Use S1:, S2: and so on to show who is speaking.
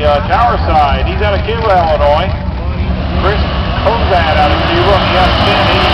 S1: Tower Side. He's out of Cuba, Illinois. Chris Kozad out of Cuba. He has 10.